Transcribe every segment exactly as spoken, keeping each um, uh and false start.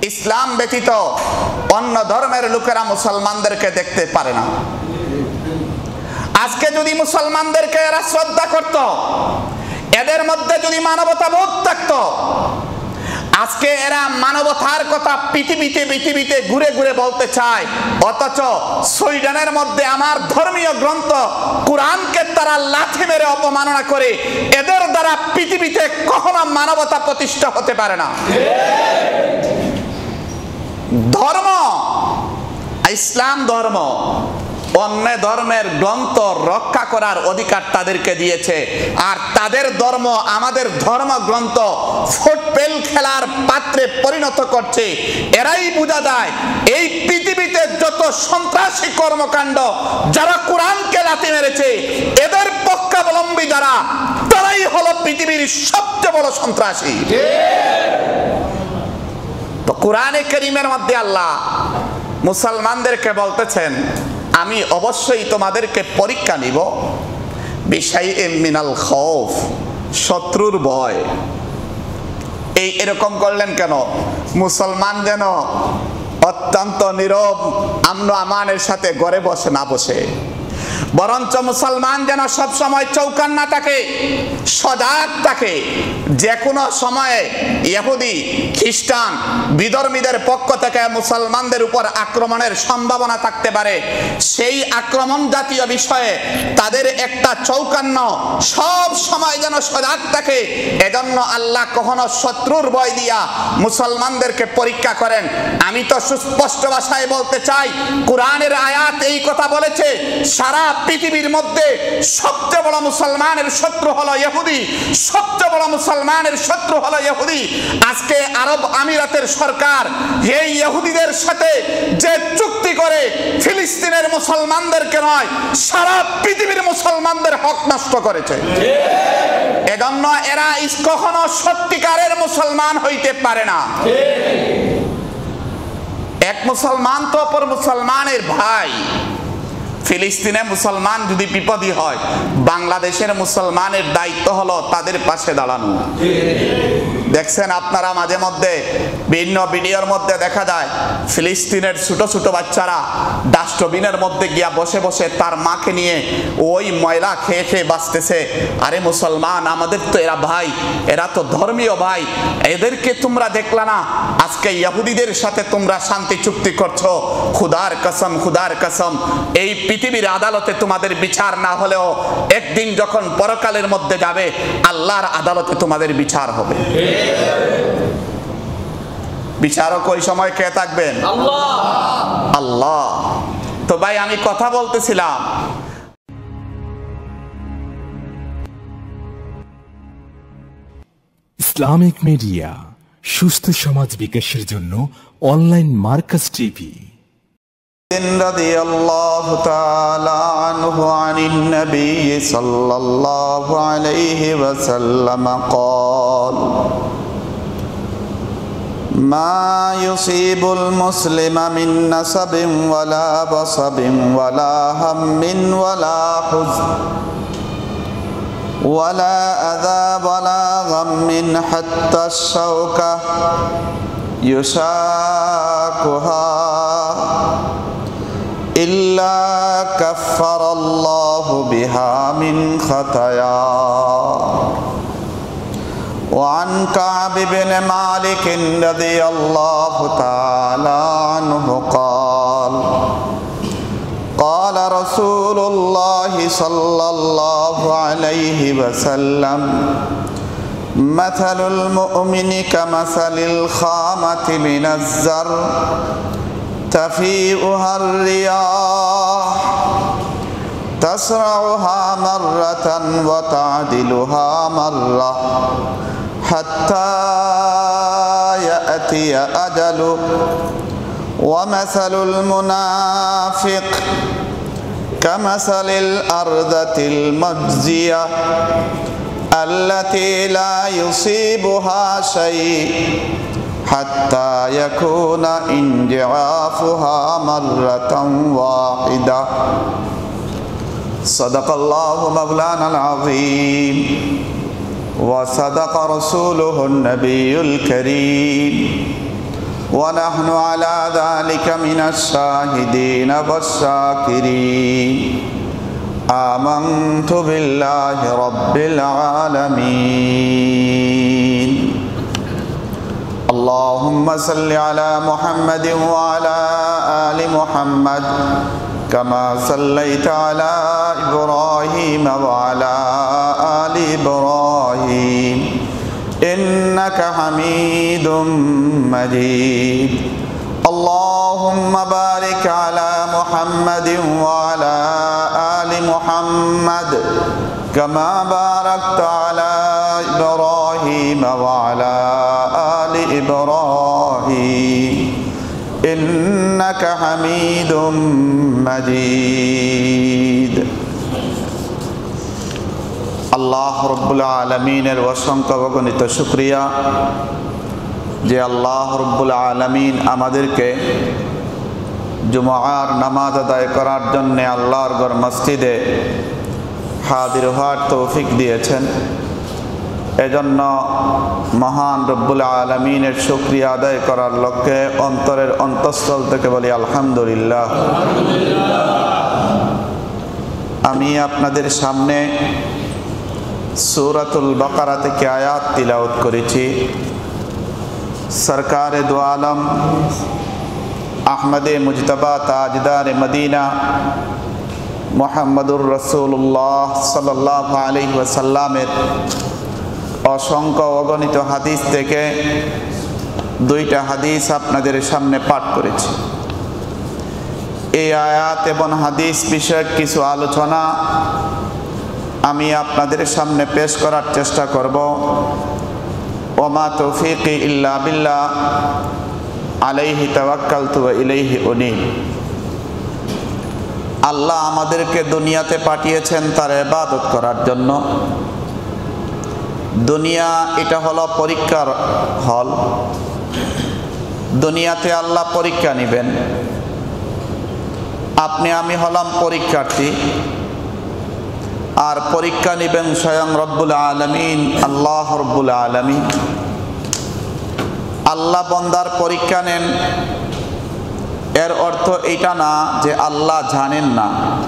ইসলাম ব্যতীত অন্য ধর্মের লোকেরা মুসলমানদেরকে দেখতে পারে না। আজকে যদি মুসলমানদেরকে এরা শ্রদ্ধা করত, এদের মধ্যে যদি মানবতাবোধ থাকতো, আজকে এরা মানবতার কথা পৃথিবীতে পৃথিবীতে ঘুরে ঘুরে বলতে চায়, অথচ সুইডেনের মধ্যে আমার ধর্মীয় গ্রন্থ কোরআনকে তারা লাথি মেরে অপমাননা করে, এদের দ্বারা পৃথিবীতে কখনো মানবতা প্রতিষ্ঠা হতে পারে না। ধর্ম, ইসলাম ধর্ম অন্য ধর্মের গ্রন্থ রক্ষা করার অধিকার তাদেরকে দিয়েছে, আর তাদের ধর্ম আমাদের ধর্মগ্রন্থ ফুটবল খেলার পাত্রে পরিণত করছে। এরাই বোঝা যায় এই পৃথিবীতে যত সন্ত্রাসী কর্মকাণ্ড যারা কোরআনকে লাথি মেরেছে, এদের পক্ষাবলম্বী যারা, তারাই হলো পৃথিবীর সবচেয়ে বড় সন্ত্রাসী। তো কোরআনে কারীমের মধ্যে আল্লাহ মুসলমানদেরকে বলতেছেন, আমি অবশ্যই তোমাদেরকে পরীক্ষা নিব বিশাইইম মিনাল খাউফ, শত্রুর ভয়। এই এরকম করলেন কেন? মুসলমান যেন অত্যন্ত নীরব আমন আমানের সাথে ঘরে বসে না বসে, বরঞ্চ মুসলমান যেন সব সময় চৌকান্না থাকে, সজাগ থাকে। যে কোনো সময়ে ইহুদি খ্রিস্টান বিধর্মীদের পক্ষ থেকে মুসলমানদের উপর আক্রমণের সম্ভাবনা থাকতে পারে। সেই আক্রমণ জাতীয় বিষয়ে তাদের একটা চৌকান্ন সব সময় যেন সজাগ থাকে। এজন্য আল্লাহ কখনো শত্রুর ভয় দিয়া মুসলমানদেরকে পরীক্ষা করেন। আমি তো সুস্পষ্ট ভাষায় বলতে চাই, কোরআনের আয়াত এই কথা বলেছে, সারা পৃথিবীর মধ্যে সবচেয়ে বড় মুসলমানের শত্রু হলো ইহুদি, সবচেয়ে বড় মুসলমানের শত্রু হলো ইহুদি। আজকে আরব আমিরাতের সরকার এই ইহুদিদের সাথে যে চুক্তি করে ফিলিস্তিনের মুসলমানদেরকে নয়, সারা পৃথিবীর মুসলমানদের হক নষ্ট করেছে। এজন্য এরা কখনো সত্যিকারের মুসলমান হইতে পারে না। এক মুসলমান তো অপর মুসলমানের ভাই। ফিলিস্তিনে মুসলমান যদি বিপদী হয়, বাংলাদেশের মুসলমানের দায়িত্ব হলো তাদের পাশে দাঁড়ানো। দেখছেন আপনারা মাঝে মধ্যে ভিন্ন ভিডিওর মধ্যে দেখা যায় ফিলিস্তিনের ছোট ছোট বাচ্চারা ডাস্টবিনের মধ্যে গিয়া বসে বসে তার মাকে নিয়ে ওই ময়লা খেয়ে খেয়ে বাঁচতেছে। আরে মুসলমান, আমাদের তো এরা ভাই, এরা তো ধর্মীয় ভাই, এদেরকে তোমরা দেখলা না? আজকে ইহুদিদের সাথে তোমরা শান্তি চুক্তি করছো। খুদার কসম, খুদার কসম, এই পৃথিবীর আদালতে তোমাদের বিচার না হলেও একদিন যখন পরকালের মধ্যে যাবে, আল্লাহর আদালতে তোমাদের বিচার হবে। বিচারক ওই সময় কে থাকবেন? আল্লাহ। আল্লাহ। তো ভাই, আমি কথা বলতেছিলাম, ইসলামিক মিডিয়া সুস্থ সমাজ বিকাশের জন্য অনলাইন মার্কাস টিভি। رضي الله تعالى عنه عن النبي صلى الله عليه وسلم قال ما يصيب المسلم من نصب ولا وصب ولا هم ولا حزن ولا أذى ولا غم حتى الشوكة يشاكها إلا كفر الله بها من خطاياه. وعن كعب بن مالك رضي الله تعالى عنه قال قال رسول الله صلى الله عليه وسلم مثل المؤمن كمثل الخامة من الزرع تفيئها الرياح تسرعها مرة وتعدلها مرة حتى يأتي أجله. ومثل المنافق كمثل الأرضة المجزية التي لا يصيبها شيء حتى يكون انجعافها مرة واحدة. صدق الله مولانا العظيم وصدق رسوله النبي الكريم ونحن على ذلك من الشاهدين والشاكرين آمنت بالله رب العالمين اللهم صل على محمد وعلى آل محمد كما صليت على إبراهيم وعلى آل إبراهيم إنك حميد مجيد اللهم بارك على محمد وعلى آل محمد كما باركت على إبراهيم وعلى آل إبراهيم إنك حميد مجيد আল্লাহ রব্বুল আলামিনের অসংখ্য অগণিত শুকরিয়া যে আল্লাহ রব্বুল আলামিন আমাদেরকে জুমার নামাজ আদায় করার জন্য আল্লাহর ঘর মসজিদে হাজির হওয়ার তৌফিক দিয়েছেন। এজন্য মহান রব্বুল আলামিনের শুকরিয়া আদায় করার লক্ষ্যে অন্তরের অন্তঃস্থল থেকে বলি আলহামদুলিল্লাহ। আমি আপনাদের সামনে সূরাতুল বাকারা থেকে আয়াত তিলাওয়াত করেছি। সরকারে দু আলম আহমদে মুজতবা তাজদার মদিনা মুহাম্মদুর রাসূলুল্লাহ সাল্লাল্লাহু আলাইহি ওয়াসাল্লামের অসংখ্য অগণিত হাদিস থেকে দুইটা হাদিস আপনাদের সামনে পাঠ করেছি। এই আয়াত এবং হাদিস বিষয়ক কিছু আলোচনা আমি আপনাদের সামনে পেশ করার চেষ্টা করব। ওমা তৌফিকি ইল্লা বিল্লাহ আলাইহি তাওয়াক্কালতু ওয়া ইলাইহি উনীব। আল্লাহ আমাদেরকে দুনিয়াতে পাঠিয়েছেন তার ইবাদত করার জন্য। দুনিয়া এটা হলো পরীক্ষার হল। দুনিয়াতে আল্লাহ পরীক্ষা নেবেন। আপনি আমি হলাম পরীক্ষার্থী, আর পরীক্ষা নেবেন স্বয়ং রব্বুল আলামিন আল্লাহ রব্বুল আলামিন। আল্লাহ বান্দার পরীক্ষা নেন, এর অর্থ এটা না যে আল্লাহ জানেন না।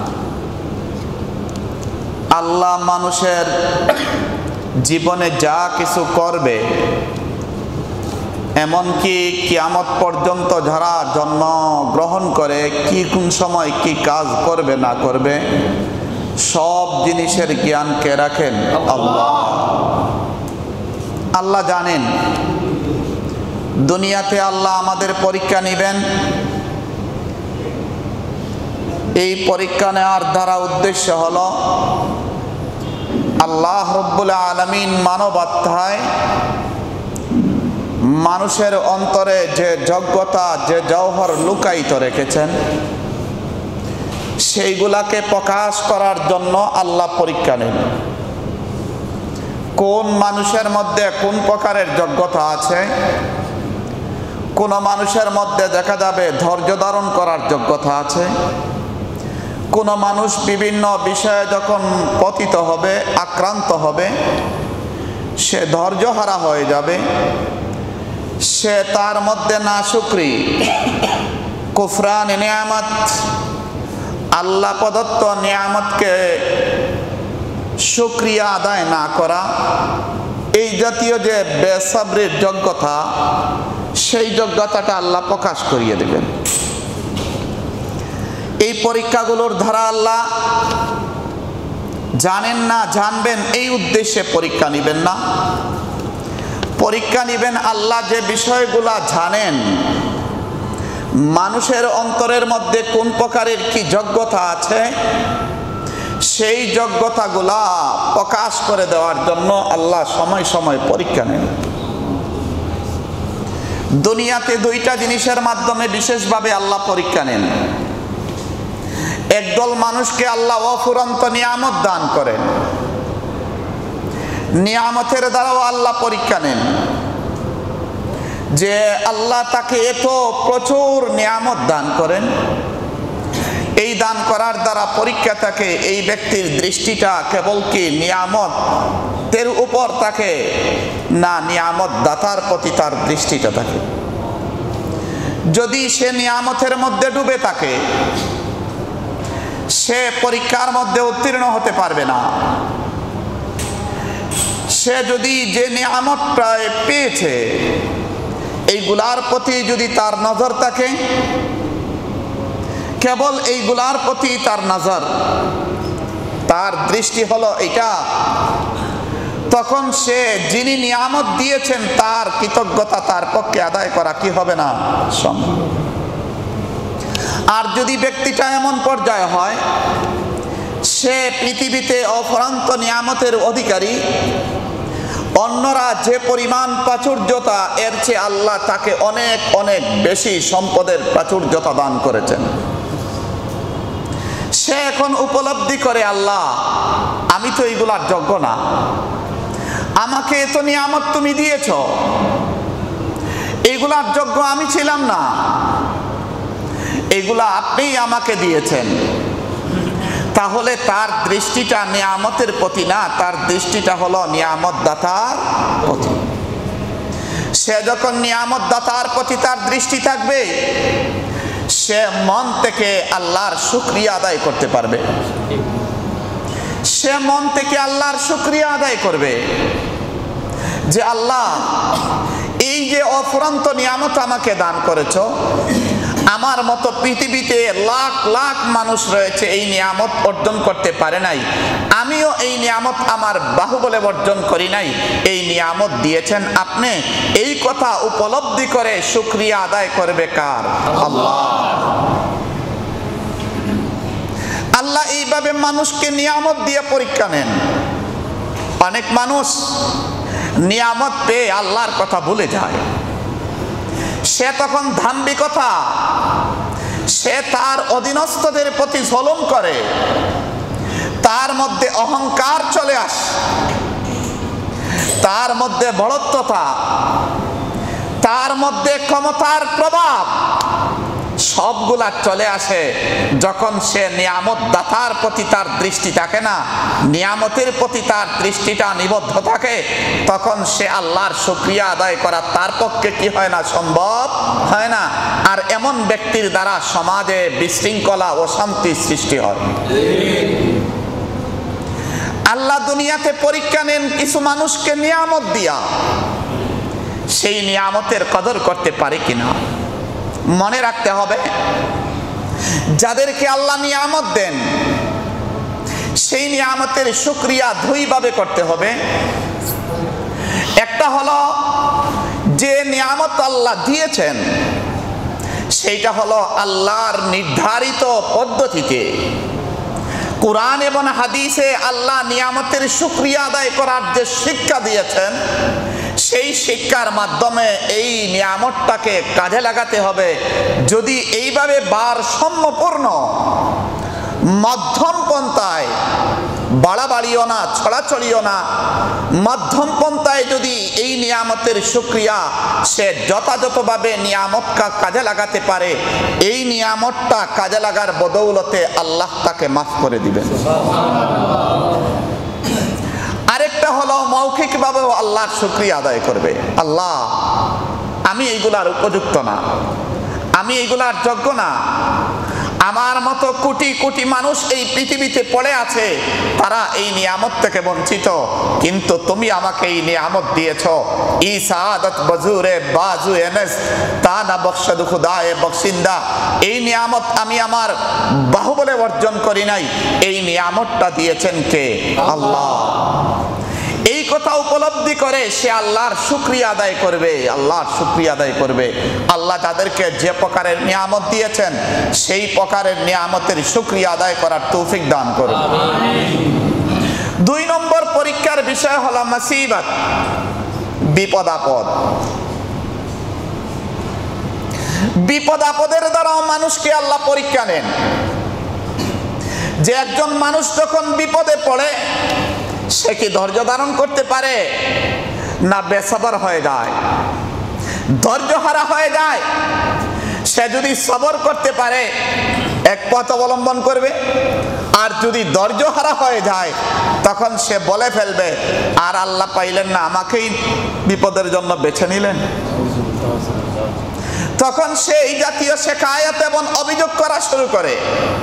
আল্লাহ মানুষের জীবনে যা কিছু করবে, এমনকি কিয়ামত পর্যন্ত যারা জন্ম গ্রহণ করে কি কোন সময় কি কাজ করবে না করবে, সব জিনিসের জ্ঞান কে রাখেন? আল্লাহ। আল্লাহ জানেন। দুনিয়াতে আল্লাহ আমাদের পরীক্ষা নেবেন। এই পরীক্ষা নেওয়ার দ্বারা উদ্দেশ্য হলো আল্লাহ রব্বুল আলামিন মানবাত্মায় মানুষের অন্তরে যে যোগ্যতা, যে জওহর লুকায়িত রেখেছেন, সেইগুলাকে প্রকাশ করার জন্য আল্লাহ পরীক্ষা নেন। কোন মানুষের মধ্যে কোন প্রকারের যোগ্যতা আছে। কোন মানুষের মধ্যে দেখা যাবে ধৈর্য ধারণ করার যোগ্যতা আছে। কোন মানুষ বিভিন্ন বিষয়ে যখন পতিত হবে, আক্রান্ত হবে, সে ধৈর্যহারা হয়ে যাবে। সে তার মধ্যে নাশুকরি, কুফরান নিয়ামত, আল্লাহ প্রদত্ত নিয়ামতকে শুকরিয়া আদায় না করা, এই জাতীয় যে বেসবরির যোগ্যতা, সেই যোগ্যতাটা আল্লাহ প্রকাশ করিয়ে দেবেন। এই পরীক্ষাগুলোর দ্বারা আল্লাহ জানেন না, জানবেন, এই উদ্দেশ্যে পরীক্ষা নেবেন না। পরীক্ষা নেবেন আল্লাহ যে বিষয়গুলা জানেন, মানুষের অন্তরের মধ্যে কোন প্রকারের কি যোগ্যতা আছে, সেই যোগ্যতাগুলা প্রকাশ করে দেওয়ার জন্য আল্লাহ সময় সময় পরীক্ষা নেন। দুনিয়াতে দুইটা জিনিসের মাধ্যমে বিশেষভাবে আল্লাহ পরীক্ষা নেন। একদল মানুষকে আল্লাহ অফুরন্ত নিয়ামত দান করেন, নিয়ামতের দ্বারাও আল্লাহ পরীক্ষা নেন। যে আল্লাহ তাকে এত প্রচুর নিয়ামত দান করেন, এই দান করার দ্বারা পরীক্ষা থাকে এই ব্যক্তির দৃষ্টিটা কেবল কি নিয়ামতের উপর থাকে, না নিয়ামত দাতার প্রতি তার দৃষ্টিটা থাকে। যদি সে নিয়ামতের মধ্যে ডুবে থাকে, সে পরীক্ষার মধ্যে উত্তীর্ণ হতে পারবে না। সে যদি যে নিয়ামতটা পেয়েছে এইগুলার প্রতি যদি তার নজর থাকে, কেবল এইগুলার প্রতি তার নজর, তার দৃষ্টি হলো এটা, তখন সে যিনি নিয়ামত দিয়েছেন তার কৃতজ্ঞতা তার পক্ষে আদায় করা কি হবে না, সম্ভব। আর যদি ব্যক্তিটা এমন পর্যায়ে হয় সে পৃথিবীতে অফুরন্ত নিয়ামতের অধিকারী, অন্যরা যে পরিমাণ প্রাচুর্যতা, এর চেয়ে আল্লাহ তাকে অনেক অনেক বেশি সম্পদের প্রাচুর্যতা দান করেছেন, সে এখন উপলব্ধি করে আল্লাহ আমি তো এইগুলার যোগ্য না, আমাকে এত নিয়ামত তুমি দিয়েছ, এইগুলার যোগ্য আমি ছিলাম না, এগুলা আপনিই আমাকে দিয়েছেন। তাহলে তার দৃষ্টিটা নিয়ামতের প্রতি না, তার দৃষ্টিটা হলো নিয়ামত দাতার প্রতি। সে যখন নিয়ামত দাতার প্রতি তার দৃষ্টি থাকবে, সে মন থেকে আল্লাহর শুকরিয়া আদায় করতে পারবে, সে মন থেকে আল্লাহর শুকরিয়া আদায় করবে যে আল্লাহ এই যে অফুরন্ত নিয়ামত আমাকে দান করেছ, আমার মতো পৃথিবীতে লাখ লাখ মানুষ রয়েছে এই নিয়ামত অর্জন করতে পারে নাই, আমিও এই নিয়ামত আমার বাহুবলে অর্জন করি নাই, এই নিয়ামত দিয়েছেন আপনি। এই কথা উপলব্ধি করে শুকরিয়া আদায় করবে কার? আল্লাহ। আল্লাহ এইভাবে মানুষকে নিয়ামত দিয়ে পরীক্ষা নেন। অনেক মানুষ নিয়ামত পেয়ে আল্লাহর কথা ভুলে যায়, সে তখন ধাম্বিকতা, সে তার অধীনস্থদের প্রতি জুলুম করে, তার মধ্যে অহংকার চলে আসে, তার মধ্যে বড়ত্বতা, তার মধ্যে ক্ষমতার প্রভাব সবগুলা চলে আসে যখন সে নিয়ামত দাতার প্রতি তার দৃষ্টি থাকে না, নিয়ামতের প্রতি তার দৃষ্টিটা নিবদ্ধ থাকে, তখন সে আল্লাহর শুকরিয়া আদায় করা তার পক্ষে কি হয় না, সম্ভব হয় না। আর এমন ব্যক্তির দ্বারা সমাজে বিশৃঙ্খলা ও শান্তি সৃষ্টি হয়। আল্লাহ দুনিয়াতে পরীক্ষা নেন কিছু মানুষকে নিয়ামত দিয়া, সেই নিয়ামতের কদর করতে পারে কিনা। মনে রাখতে হবে যাদেরকে আল্লাহ নিয়ামত দেন সেই নিয়ামতের শুকরিয়া দুইভাবে করতে হবে। একটা হলো যে নিয়ামত আল্লাহ দিয়েছেন সেইটা হলো আল্লাহর নির্ধারিত পদ্ধতিতে, কোরআন এবং হাদিসে আল্লাহ নিয়ামতের শুকরিয়া আদায় করার যে শিক্ষা দিয়েছেন সেই শিক্ষার মাধ্যমে এই নিয়ামতটাকে কাজে লাগাতে হবে। যদি এইভাবে ভারসাম্যপূর্ণ মধ্যম পন্থায়, বাড়াবাড়িও না ছড়াছড়িও না, মধ্যম পন্থায় যদি এই নিয়ামতের শুকরিয়া সে যথাযথভাবে নিয়ামতটা কাজে লাগাতে পারে, এই নিয়ামতটা কাজে লাগার বদৌলতে আল্লাহ তাকে মাফ করে দিবেন। আরেকটা হলো মৌখিকভাবেও আল্লাহর শুকরিয়া আদায় করবে, আল্লাহ আমি এইগুলার উপযুক্ত না, আমি এইগুলার যোগ্য না, আমার মতো কোটি কোটি মানুষ এই পৃথিবীতে পড়ে আছে, তারা এই নিয়ামত থেকে বঞ্চিত, কিন্তু তুমি আমাকে এই নিয়ামত দিয়েছ। ই সাআদত বজুরে বাজু এনস তা না বখশদ খুদায়ে বখশিন্দা, এই নিয়ামত আমি আমার বাহুবলে অর্জন করি নাই, এই নিয়ামতটা দিয়েছেন কে? আল্লাহ। এই কথা উপলব্ধি করে সে আল্লাহর শুকরিয়া আদায় করবে, আল্লাহর শুকরিয়া আদায় করবে। আল্লাহ তাদেরকে যে প্রকারের নিয়ামত দিয়েছেন সেই প্রকারের নিয়ামতের শুকরিয়া আদায় করার তৌফিক দান করুন। দুই নম্বর পরীক্ষার বিষয় হলো মুসিবত, বিপদ আপদ। বিপদ আপদের দ্বারাও মানুষকে আল্লাহ পরীক্ষা নেন। যে একজন মানুষ যখন বিপদে পড়ে সে কি ধৈর্য ধারণ করতে পারে না বেসবর হয়ে যায়, ধৈর্য হারা হয়ে যায়। সে যদি সবর করতে পারে এক পথ অবলম্বন করবে, আর যদি ধৈর্য হারা হয়ে যায় তখন সে বলে ফেলবে আর আল্লাহ পাইলেন না, আমাকেই বিপদের জন্য বেছে নিলেন। তখন সে এই জাতীয় শেখায়াত এবং অভিযোগ করা শুরু করে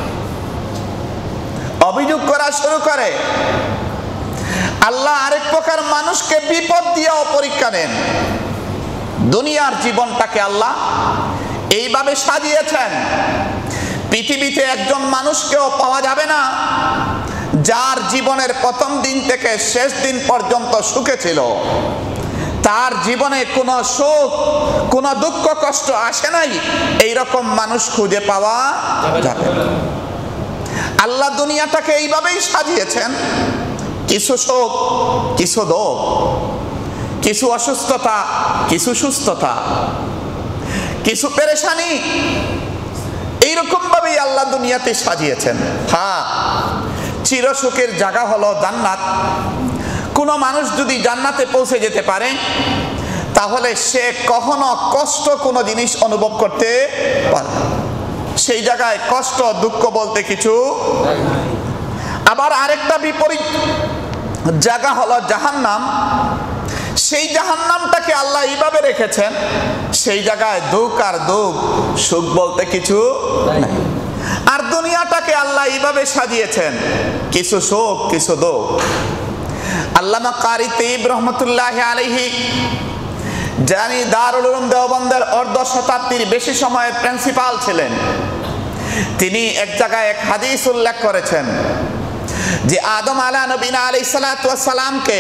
অভিযোগ করা শুরু করে আল্লাহ আরেক প্রকার মানুষকে বিপদ দিয়েও পরীক্ষা নেন। দুনিয়ার জীবনটাকে আল্লাহ এইভাবে সাজিয়েছেন, পৃথিবীতে একজন মানুষকেও পাওয়া যাবে না যার জীবনের প্রথম দিন থেকে শেষ দিন পর্যন্ত সুখে ছিল, তার জীবনে কোনো সুখ কোনো দুঃখ কষ্ট আসে নাই, এইরকম মানুষ খুঁজে পাওয়া যাবে না। আল্লাহ দুনিয়াটাকে এইভাবেই সাজিয়েছেন, কিছু সুখ কিছু দুঃখ, কিছু অসুস্থতা কিছু সুস্থতা, কিছু পেরেশানি, এইরকম ভাবেই আল্লাহ দুনিয়াতে সাজিয়েছেন। হ্যাঁ, চিরসুখের জায়গা হলো জান্নাত। কোনো মানুষ যদি জান্নাতে পৌঁছে যেতে পারে তাহলে সে কখনো কষ্ট কোনো জিনিস অনুভব করতে পারে না। সেই জায়গায় কষ্ট দুঃখ বলতে কিছু। আবার আরেকটা বিপরীত জায়গা হলো জাহান্নাম। সেই জাহান্নামটাকে আল্লাহ এইভাবে রেখেছেন, সেই জায়গায় দুঃখ আর দুঃখ সুখ বলতে কিছু নাই। আর দুনিয়াটাকে আল্লাহ এইভাবে সাজিয়েছেন, কিছু সুখ কিছু দুঃখ। আল্লামা কারি তৈয়ব রহমতুল্লাহ আলাইহি, যিনি দারুল উলুম দেওবন্দের অর্ধ শতাব্দীর বেশি সময়ের প্রিন্সিপাল ছিলেন, তিনি এক জায়গায় এক হাদিস উল্লেখ করেছেন যে আদম আলা নবীনা আলাইহিস সালাতু ওয়াস সালামকে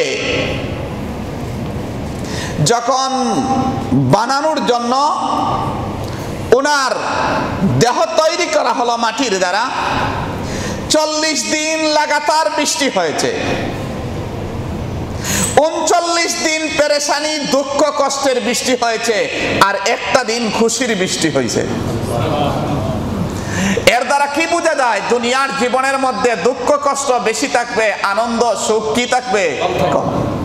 যখন বানানোর জন্য ওনার দেহ তৈরি করা হলো মাটির দ্বারা, চল্লিশ দিন লাগাতার বৃষ্টি হয়েছে, উনচল্লিশ দিন পেরেশানি দুঃখ কষ্টের বৃষ্টি হয়েছে, আর একটা দিন খুশির বৃষ্টি হয়েছে। এর দ্বারা কি বোঝা যায়? দুনিয়ার জীবনের মধ্যে দুঃখ কষ্ট বেশি থাকবে, আনন্দ সুখ কি থাকবে কম।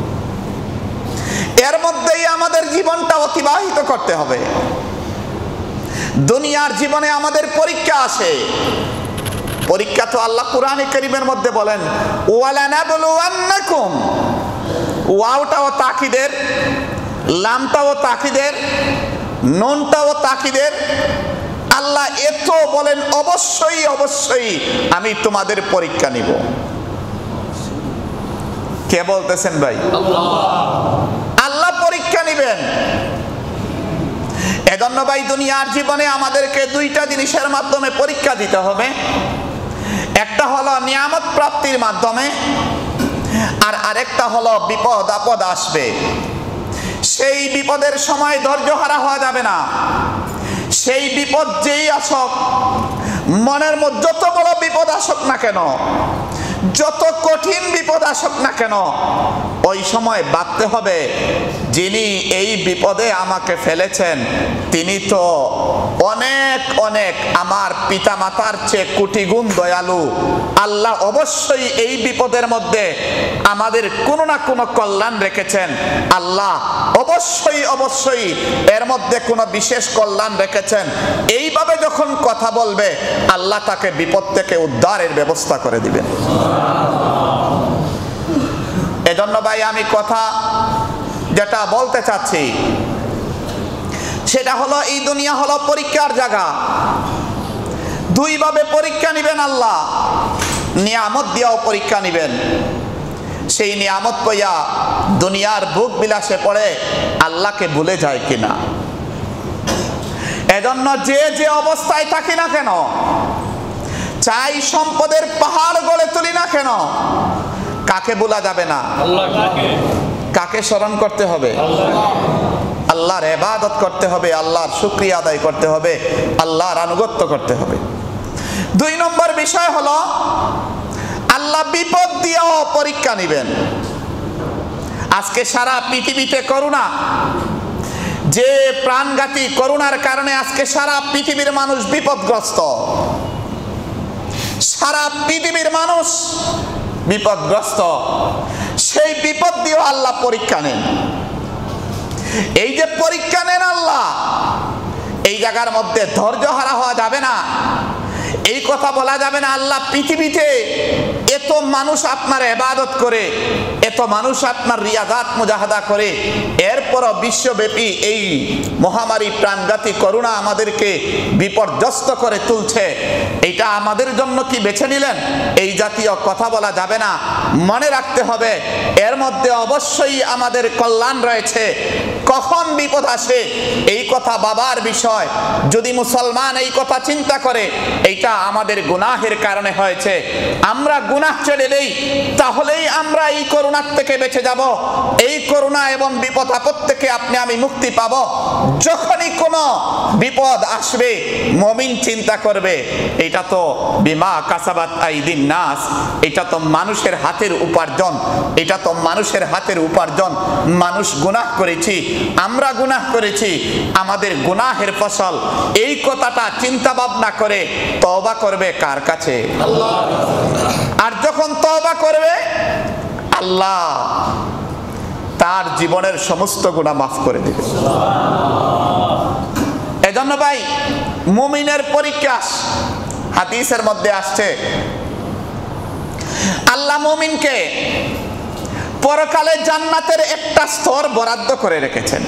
এর মধ্যেই আমাদের জীবনটা অতিবাহিত করতে হবে। দুনিয়ার জীবনে আমাদের পরীক্ষা আসে, পরীক্ষা তো আল্লাহ কুরআনে কারীমের মধ্যে বলেন ওয়ালানাবলুওয়ান্নাকুম, ওয়াওটাও তাকিদের, লামটাও তাকিদের, নুনটাও তাকিদের। আল্লাহ এত বলেন অবশ্যই অবশ্যই আমি তোমাদের পরীক্ষা নিব। কে বলতেছেন ভাই? আল্লাহ পরীক্ষা নিবেন। এজন্য ভাই দুনিয়ার জীবনে আমাদেরকে দুইটা জিনিসের মাধ্যমে পরীক্ষা দিতে হবে। একটা হলো নিয়ামত প্রাপ্তির মাধ্যমে, আর আরেকটা হলো বিপদ আপদ আসবে। সেই বিপদের সময় ধৈর্য হারা হওয়া যাবে না। সেই বিপদ যেই আসুক, মনের মধ্যে যত বড় বিপদ আসুক না কেন, যত কঠিন বিপদ আসুক না কেন, ওই সময় ভাবতে হবে যিনি এই বিপদে আমাকে ফেলেছেন তিনি তো অনেক অনেক আমার পিতা মাতার চেয়ে কোটি গুণ দয়ালু। আল্লাহ অবশ্যই এই বিপদের মধ্যে আমাদের কোনো না কোনো কল্যাণ রেখেছেন। আল্লাহ অবশ্যই অবশ্যই এর মধ্যে কোনো বিশেষ কল্যাণ রেখেছেন। এইভাবে যখন কথা বলবে, আল্লাহ তাকে বিপদ থেকে উদ্ধারের ব্যবস্থা করে দিবেন। এজন্য ভাই আমি কথা যেটা বলতে চাচ্ছি সেটা হলো এই দুনিয়া হলো পরীক্ষার জায়গা। দুইভাবে পরীক্ষা নিবেন আল্লাহ, নিয়ামত দিয়েও পরীক্ষা নিবেন। সেই নিয়ামত পাইয়া দুনিয়ার ভোগ বিলাসে পড়ে আল্লাহকে ভুলে যায় কিনা। এজন্য যে যে অবস্থায় থাকি না কেন, চাই সম্পদের পাহাড় গড়ে তুলি না কেন, কাকে ভোলা যাবে না? কাকে স্মরণ করতে হবে? আল্লাহর ইবাদত করতে হবে, আল্লাহর শুকরিয়া আদায় করতে হবে, আল্লাহর আনুগত্য করতে হবে। দুই নম্বর বিষয় হলো আল্লাহ বিপদ দিয়েও পরীক্ষা নিবেন। আজকে সারা পৃথিবীতে করোনা, যে প্রাণঘাতী করোনার কারণে আজকে সারা পৃথিবীর মানুষ বিপদগ্রস্ত। সারা পৃথিবীর মানুষ বিপদগ্রস্ত। সেই বিপদ দিয়েও আল্লাহ পরীক্ষা নেন। এই যে পরীক্ষা নেন আল্লাহ, এই জায়গার মধ্যে ধৈর্য হারা হওয়া যাবে না। এই কথা বলা যাবে না আল্লাহ পৃথিবীতে এত মানুষ আপনার ইবাদত করে, এত মানুষ আপনার রিয়াজাত মুজাহাদা করে, এরপর এরপরও বিশ্বব্যাপী এই মহামারী প্রাণঘাতী করোনা আমাদেরকে বিপর্যস্ত করে তুলছে। এটা আমাদের জন্য কি বেছে নিলেন? এই জাতীয় কথা বলা যাবে না। মনে রাখতে হবে এর মধ্যে অবশ্যই আমাদের কল্যাণ রয়েছে। কখন বিপদ আসে এই কথা ভাবার বিষয়। যদি মুসলমান এই কথা চিন্তা করে এইটা আমাদের গুনাহের কারণে হয়েছে, আমরা গুনাহ ছেড়ে দেই, তাহলেই আমরা এই করোনার থেকে বেঁচে যাব। এই করোনা এবং বিপদ আপদ থেকে আপনি আমি মুক্তি পাব। যখনই কোনো বিপদ আসবে মুমিন চিন্তা করবে এটা তো বিমা কাসাবাত আইদিন নাস, এটা তো মানুষের হাতের উপার্জন, এটা তো মানুষের হাতের উপার্জন। মানুষ গুনাহ করেছি, আমরা গুনাহ করেছি, আমাদের গুনাহের ফসল। এই কথাটা চিন্তা ভাবনা করে তওবা করবে কার কাছে? আল্লাহ। আর যখন তওবা করবে আল্লাহ তার জীবনের সমস্ত গুনাহ মাফ করে দেবে। এজন্য ভাই মুমিনের পরীক্ষা হাদিসের মধ্যে আসছে, আল্লাহ মুমিনকে পরকালে জান্নাতের একটা স্তর বরাদ্দ করে রেখেছেন।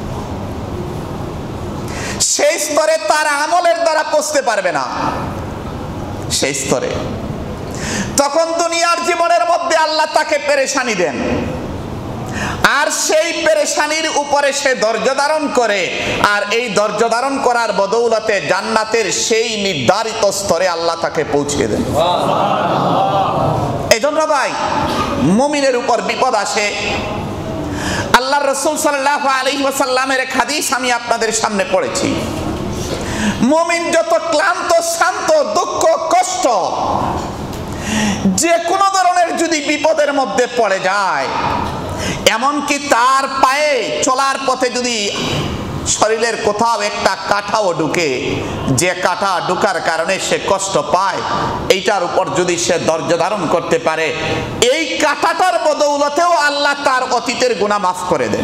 সেই স্তরে তার আমলের দ্বারা পৌঁছতে পারবে না। সেই স্তরে তখন দুনিয়ার জীবনের মধ্যে আল্লাহ তাকে পেরেশানি দেন, আর সেই পেরেশানির উপরে সে ধৈর্য ধারণ করে, আর এই ধৈর্য ধারণ করার বদৌলতে জান্নাতের সেই নির্ধারিত স্তরে আল্লাহ তাকে পৌঁছে দেন। এজন্য ভাই মুমিনের উপর বিপদ আসে। আল্লাহর রাসূল সাল্লাল্লাহু আলাইহি ওয়াসাল্লামের এক হাদিস আমি আপনাদের সামনে পড়েছি। মুমিন যত ক্লান্ত, শান্ত, দুঃখ, কষ্ট, যে কোনো ধরনের যদি বিপদের মধ্যে পড়ে যায়, এমনকি তার পায়ে চলার পথে যদি শরীরের কোথাও একটা কাঁটাও ঢুকে, যে কাঁটা ঢুকার কারণে সে কষ্ট পায়, এইটার উপর যদি সে ধৈর্য ধারণ করতে পারে, এই কাঁটাটার বদৌলতেও আল্লাহ তার অতীতের গুনাহ মাফ করে দেন।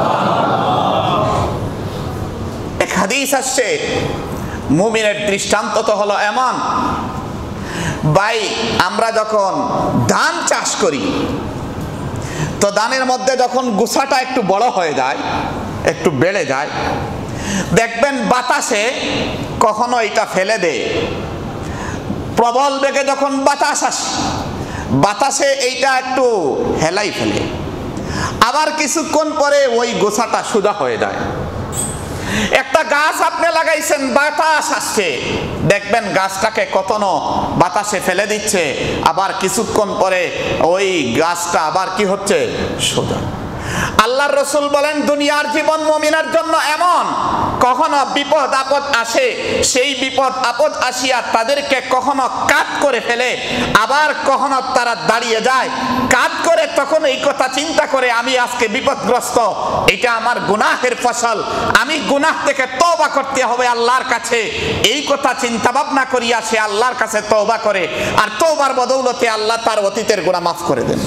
এক হাদিস আসছে, মুমিনের দৃষ্টান্ত তো হলো এমন, ভাই আমরা যখন ধান চাষ করি তো ধানের মধ্যে যখন গোছাটা একটু বড় হয়ে যায়, একটু বেড়ে যায়, দেখবেন বাতাসে কখনো এটা ফেলে দেয়। প্রবল বেগে যখন বাতাস আসে, বাতাসে এইটা একটু হেলাই ফেলে, আবার কিছুক্ষণ পরে ওই গোছাটা সোজা হয়ে যায়। একটা গাছ আপনি লাগাইছেন, বাতাস আসছে, দেখবেন গাছটাকে কতনো বাতাসে ফেলে দিচ্ছে, আবার কিছুক্ষণ পরে ওই গাছটা আবার কি হচ্ছে? সোজা। আল্লাহর রাসূল বলেন দুনিয়ার জীবন মুমিনের জন্য এমন, কখনো বিপদ আপদ আসে, সেই বিপদ আপদ আসিয়া তাদেরকে কখনো কাত করে ফেলে, আবার কখনো তারা দাঁড়িয়ে যায়। কাত করে তখন এই কথা চিন্তা করে আমি আজকে বিপদগ্রস্ত, এটা আমার গুনাহের ফসল, আমি গুনাহ থেকে তওবা করতে হবে আল্লাহর কাছে। এই কথা চিন্তা ভাবনা করিয়া সে আল্লাহর কাছে তওবা করে, আর তওবার বদৌলতে আল্লাহ তার অতীতের গুনাহ মাফ করে দেন।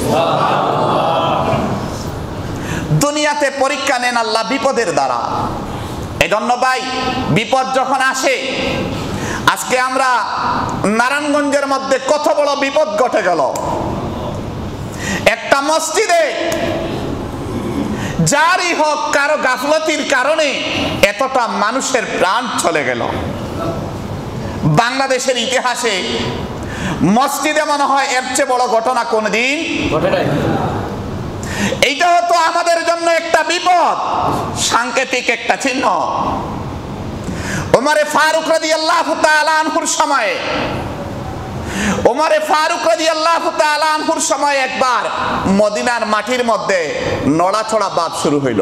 দুনিয়াতে পরীক্ষা নেন আল্লাহ বিপদের দ্বারা। এজন্য ভাই বিপদ যখন আসে, আজকে আমরা নারায়ণগঞ্জের মধ্যে কত বড় বিপদ ঘটে গেল। একটা মসজিদে যারই হোক কারো গাফলতির কারণে এতটা মানুষের প্রাণ চলে গেল। বাংলাদেশের ইতিহাসে মসজিদে মনে হয় এর চেয়ে বড় ঘটনা কোনদিন ঘটে নাই। এইটা হতো আমাদের জন্য একটা বিপদ, সাংকেতিক একটা চিহ্ন। ওমরে ফারুক রাদিয়াল্লাহু তাআলা আনহুর সময়ে ওমরে ফারুক রাদিয়াল্লাহু তাআলা আনহুর সময় একবার মদিনার মাটির মধ্যে নড়াচড়া ভাব শুরু হইল,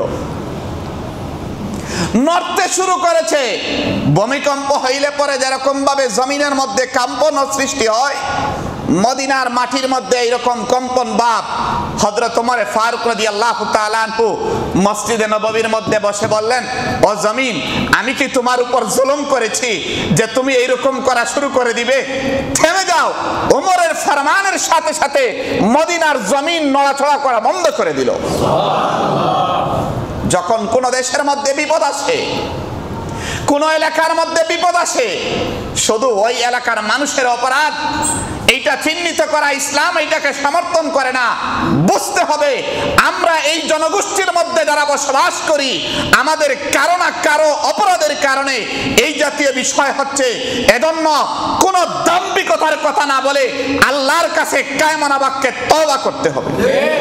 নড়তে শুরু করেছে। ভূমিকম্প হইলে পরে যেরকম ভাবে জমিনের মধ্যে কম্পন সৃষ্টি হয়, মদিনার মাটির মধ্যে এইরকম কম্পন ভাব। হযরত ওমর ফারুক রাদিয়াল্লাহু তাআলা আনহু মসজিদে নববীর মধ্যে বসে বললেন, ও জমিন, আমি কি তোমার উপর জুলুম করেছি যে তুমি এইরকম করা শুরু করে দিবে? থেমে যাও। ওমরের ফরমানের সাথে সাথে মদিনার জমিন নড়াচড়া করা বন্ধ করে দিল। যখন কোন দেশের মধ্যে বিপদ আসে, কোন এলাকার মধ্যে বিপদ আসে, শুধু ওই এলাকার মানুষের অপরাধ এইটা চিহ্নিত করা ইসলাম এইটাকে সমর্থন করে না। বুঝতে হবে আমরা এই জনগোষ্ঠীর মধ্যে যারা বসবাস করি, আমাদের কারো না কারো অপরাধের কারণে এই জাতীয় বিষয় হচ্ছে। এজন্য কোন দাম্ভিকতার কথা না বলে আল্লাহর কাছে কায়মানা বাক্যে তওবা করতে হবে,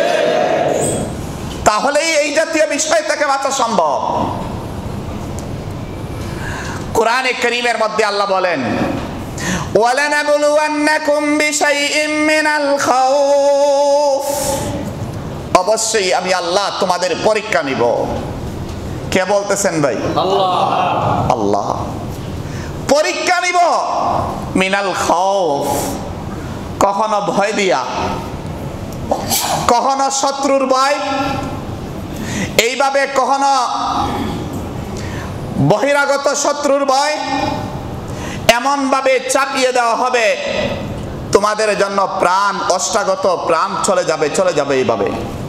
তাহলেই এই জাতীয় বিষয় থেকে বাঁচা সম্ভব। কোরআনে কারীমের মধ্যে আল্লাহ বলেন, ওয়ালানাবলুওয়ান্নাকুম বিশাইইম মিনাল খাউফ, অবশ্যই আমি আল্লাহ তোমাদের পরীক্ষা নিব। কে বলতেছেন ভাই? আল্লাহ। আল্লাহ পরীক্ষা নিব। মিনাল খাউফ, কখনো ভয় দিয়া, কখনো শত্রুর ভয়, এইভাবে কখনো বহিরাগত শত্রুর ভয়, এমন ভাবে চাপিয়ে দেওয়া হবে তোমাদের জন্য প্রাণ অষ্টাগত প্রাণ চলে যাবে চলে যাবে এইভাবে।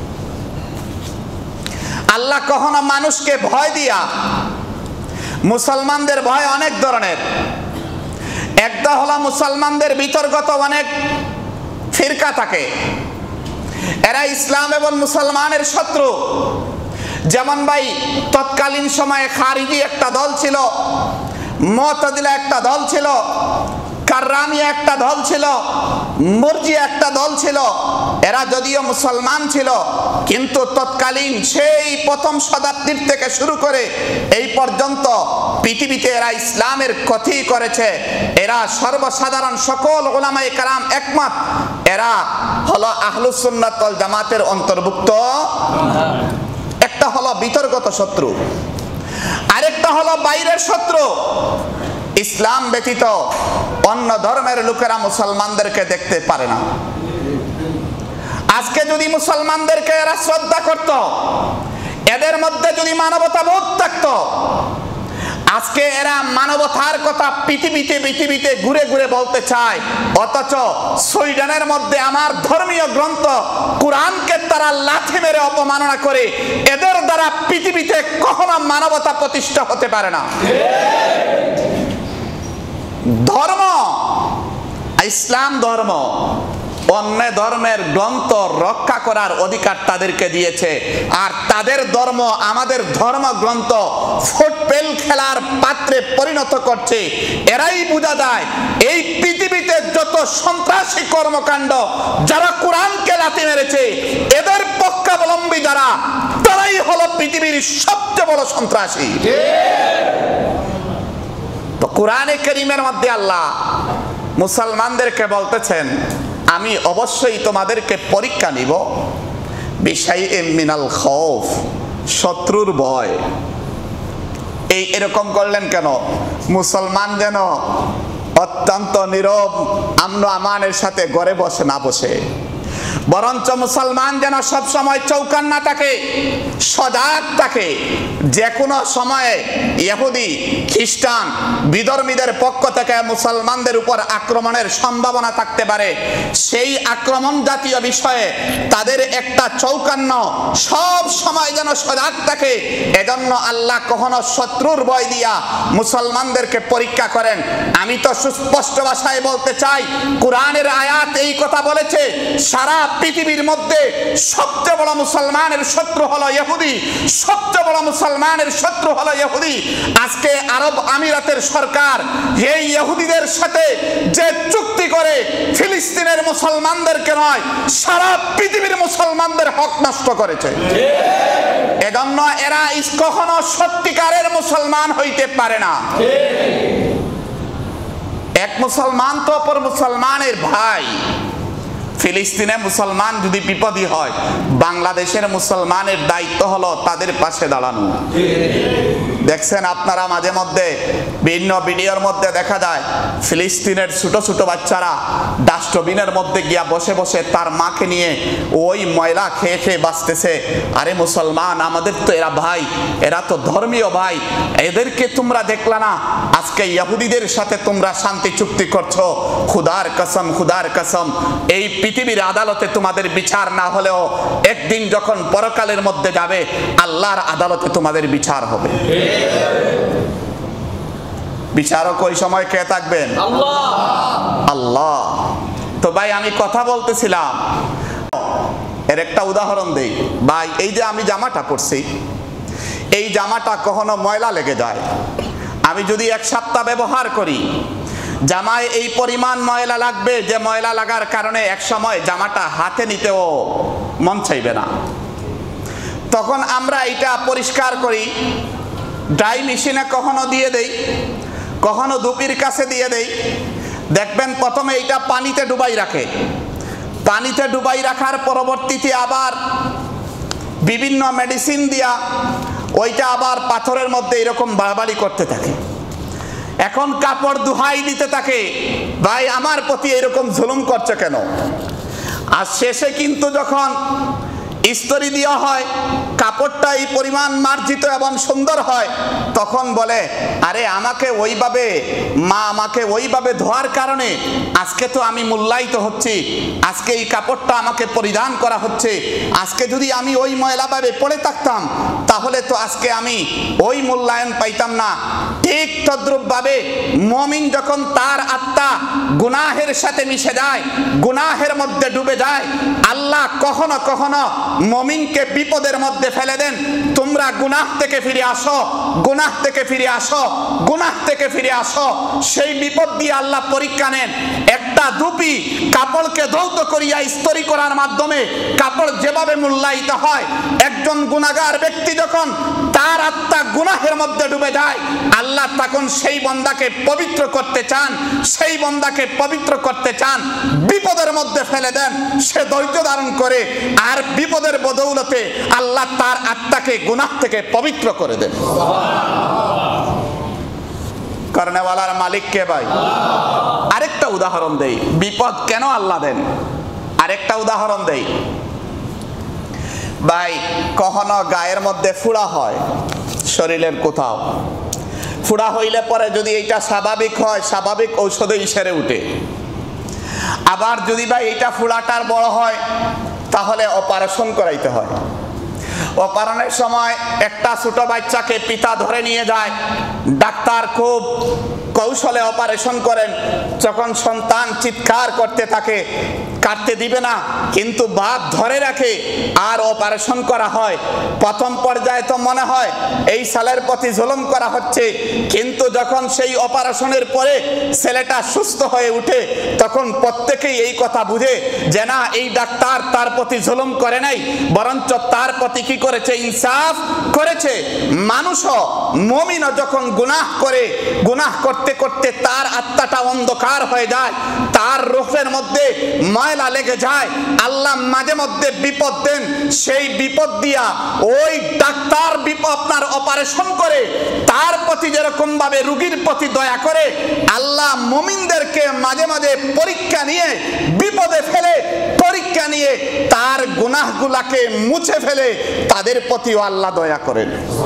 আল্লাহ কখনো মানুষকে ভয় দিয়া, মুসলমানদের ভয় অনেক ধরনের। একটা হলো মুসলমানদের বিতর্কত অনেক ফিরকা থাকে, এরা ইসলাম এবং মুসলমানের শত্রু। যেমন ভাই তৎকালীন সময়ে খারিজি একটা দল ছিল, মুতাজিলা একটা দল ছিল, কাররামিয়া একটা দল ছিল, মুরজিয়া একটা দল ছিল। এরা যদিও মুসলমান ছিল, কিন্তু তৎকালীন সেই প্রথম শতাব্দীর থেকে শুরু করে এই পর্যন্ত পৃথিবীতে এরা ইসলামের ক্ষতি করেছে। এরা সর্বসাধারণ সকল উলামায়ে কেরাম একমত, এরা হলো আহলুস সুন্নাত ওয়াল জামাতের অন্তর্ভুক্ত। একটা হলো বিতর্কত শত্রু, আরেকটা হলো বাইরের শত্রু। ইসলাম ব্যতীত অন্য ধর্মের লোকেরা মুসলমানদেরকে দেখতে পারে না। আজকে যদি মুসলমানদেরকে এরা শ্রদ্ধা করত, এদের মধ্যে যদি মানবতা বোধ থাকত, আজকে এরা মানবতার কথা পৃথিবীতে পৃথিবীতে ঘুরে ঘুরে বলতে চায়, অথচ সুইডেনের মধ্যে আমার ধর্মীয় গ্রন্থ কোরআনকে তারা লাথি মেরে অপমাননা করে। এদের দ্বারা পৃথিবীতে কখনো মানবতা প্রতিষ্ঠা হতে পারে না। ধর্ম ইসলাম ধর্ম, অন্য ধর্মের গ্রন্থ রক্ষা করার অধিকার তাদেরকে দিয়েছে, আর তাদের ধর্ম আমাদের ধর্ম গ্রন্থ ফুটবল খেলার পাত্রে পরিণত করছে। এরাই বোঝা যায় এই পৃথিবীতে যত সন্ত্রাসী কর্মকাণ্ড যারা কোরআনকে লাথি মেরেছে, এদের পক্ষাবলম্বী যারা, তারাই হলো পৃথিবীর সবচেয়ে বড় সন্ত্রাসী। তো কোরআনে কারীমের মধ্যে আল্লাহ মুসলমানদেরকে বলতেছেন, আমি অবশ্যই তোমাদেরকে পরীক্ষা নিব বিশাইইম মিনাল খাউফ, শত্রুর ভয়। এই এরকম করলেন কেন? মুসলমান যেন অত্যন্ত নীরব আমন আমানের সাথে ঘরে বসে না বসে, বরঞ্চ মুসলমান যেন সব সময় চৌকান্না থাকে, সজাগ থাকে। যে কোনো সময়ে ইহুদি খ্রিস্টান বিধর্মীদের পক্ষ থেকে মুসলমানদের উপর আক্রমণের সম্ভাবনা থাকতে পারে। সেই আক্রমণ জাতীয় বিষয়ে তাদের একটা চৌকান্ন সব সময় যেন সজাগ থাকে। এজন্য আল্লাহ কখনো শত্রুর ভয় দিয়া মুসলমানদেরকে পরীক্ষা করেন। আমি তো সুস্পষ্ট ভাষায় বলতে চাই, কোরআনের আয়াত এই কথা বলেছে, সারা পৃথিবীর মধ্যে সবচেয়ে বড় মুসলমানের শত্রু হলো ইহুদি, সবচেয়ে বড় মুসলমানের শত্রু হলো ইহুদি। আজকে আরব আমিরাতের সরকার এই ইহুদিদের সাথে যে চুক্তি করে ফিলিস্তিনের মুসলমানদেরকে নয়, সারা পৃথিবীর মুসলমানদের হক নষ্ট করেছে। এজন্য এরা কখনো সত্যিকারের মুসলমান হইতে পারে না। এক মুসলমান তো অপর মুসলমানের ভাই। ফিলিস্তিনে মুসলমান যদি বিপদী হয়, বাংলাদেশের মুসলমানের দায়িত্ব হলো তাদের পাশে দাঁড়ানো। দেখছেন আপনারা মাঝে মধ্যে বিভিন্ন ভিডিওর মধ্যে দেখা যায় ফিলিস্তিনের ছোট ছোট বাচ্চারা ডাস্টবিনের মধ্যে গিয়া বসে বসে তার মাকে নিয়ে ওই ময়লা খেয়ে খেয়ে বাঁচতেছে। আরে মুসলমান, আমাদের তো এরা ভাই, এরা তো ধর্মীয় ভাই, এদেরকে তোমরা দেখলা না? আজকে ইহুদিদের সাথে তোমরা শান্তি চুক্তি করছো। খুদার কসম, খুদার কসম, এই পৃথিবীর আদালতে তোমাদের বিচার না হলেও একদিন যখন পরকালের মধ্যে যাবে, আল্লাহর আদালতে তোমাদের বিচার হবে। বিচারক ওই সময় কে থাকবেন? আল্লাহ। আল্লাহ। তো ভাই আমি কথা বলতেছিলাম, এর একটা উদাহরণ দেই ভাই। এই যে আমি জামাটা পরছি, এই জামাটা কখনো ময়লা লেগে যায়, আমি যদি এক সপ্তাহ ব্যবহার করি, জামায় এই পরিমাণ ময়লা লাগবে যে ময়লা লাগার কারণে এক সময় জামাটা হাতে নিতেও মন চাইবে না। তখন আমরা এটা পরিষ্কার করি, ড্রাই মেশিনে কখনো দিয়ে দেই, কখনো ধুপির কাছে দিয়ে দেই। দেখবেন প্রথমে এটা পানিতে ডুবাই রাখে, পানিতে ডুবাই রাখার পরবর্তীতে আবার বিভিন্ন মেডিসিন দিয়া ওইটা আবার পাথরের মধ্যে এরকম বাড়াবাড়ি করতে থাকে। এখন কাপড় দুহাই দিতে থাকে, ভাই আমার প্রতি এরকম জুলুম করছে কেন? আর শেষে কিন্তু যখন ইস্ত্রি দেওয়া হয়, কাপড়টা এই পরিমাণ মার্জিত এবং সুন্দর হয়, তখন বলে আরে আমাকে ওইভাবে মা আমাকে ওইভাবে ধোয়ার কারণে আজকে তো আমি মূল্যায়িত হচ্ছি, আজকে এই কাপড়টা আমাকে পরিধান করা হচ্ছে। আজকে যদি আমি ওই ময়লাভাবে পড়ে থাকতাম তাহলে তো আজকে আমি ওই মূল্যায়ন পাইতাম না। ঠিক তদ্রূপভাবে মুমিন যখন তার আত্মা গুনাহের সাথে মিশে যায়, গুনাহের মধ্যে ডুবে যায়, আল্লাহ কখনো কখনো মুমিনকে বিপদের মধ্যে ফেলে দেন। তোমরা গুনাহ থেকে ফিরে আসো, গুনাহ থেকে ফিরে আসো, গুনাহ থেকে ফিরে আসো। সেই বিপদ দিয়ে আল্লাহ পরীক্ষা নেন। একটা ধুপি কাপড়কে ধৌত করিয়া ইস্ত্রি করার মাধ্যমে কাপড় যেভাবে মূল্যায়িত হয়, একজন গুনাহগার ব্যক্তি যখন তার আত্মা গুনাহের মধ্যে ডুবে যায়, আল্লাহ তখন সেই বান্দাকে পবিত্র করতে চান, সেই বান্দাকে পবিত্র করতে চান, বিপদের মধ্যে ফেলে দেন। সে ধৈর্য ধারণ করে আর বিপদের বদৌলতে আল্লাহ তার আত্মাকে গুনাহ থেকে পবিত্র করে দেন। করনেওয়ালার মালিক কে ভাই? আরেকটা উদাহরণ দেই, বিপদ কেন আল্লাহ দেন। আরেকটা উদাহরণ দেই ভাই, কখনো গায়ের মধ্যে ফুড়া হয় শরীরের কোথাও, ফুড়া হইলে পরে যদি এটা স্বাভাবিক হয়, স্বাভাবিক ঔষধেই সেরে উঠে। আবার যদি ভাই এটা ফুড়াটার বড় হয় তাহলে অপারেশন করাইতে হয়। অপারেশনের সময় একটা ছোট বাচ্চাকে পিতা ধরে নিয়ে যায়, ডাক্তার খুব কৌশলে অপারেশন করেন। যখন সন্তান চিৎকার করতে থাকে, কাটতে দিবে না, কিন্তু বাপ ধরে রাখে আর অপারেশন করা হয়। প্রথম পর্যায়ে তো মনে হয় এই ছেলের প্রতি জুলুম করা হচ্ছে, কিন্তু যখন সেই অপারেশনের পরে ছেলেটা সুস্থ হয়ে উঠে, তখন প্রত্যেকেই এই কথা বুঝে যে না, এই ডাক্তার তার প্রতি জুলুম করে নাই, বরঞ্চ তার প্রতি কি করেছে? ইনসাফ করেছে। মানুষও মুমিনও যখন গুনাহ করে, গুনাহ করতে করতে তার আত্মাটা অন্ধকার হয়ে যায়, তার রূহের মধ্যে ময়লা লেগে যায়, আল্লাহ মাঝে মধ্যে বিপদ দেন। সেই বিপদ দিয়া ওই ডাক্তার বিপদ আপনার অপারেশন করে তার প্রতি যেরকম ভাবে রোগীর প্রতি দয়া করে, আল্লাহ মুমিনদেরকে মাঝে মাঝে পরীক্ষা নিয়ে, বিপদে ফেলে পরীক্ষা নিয়ে তার গুনাহগুলাকে মুছে ফেলে তাদের প্রতিও আল্লাহ দয়া করেন।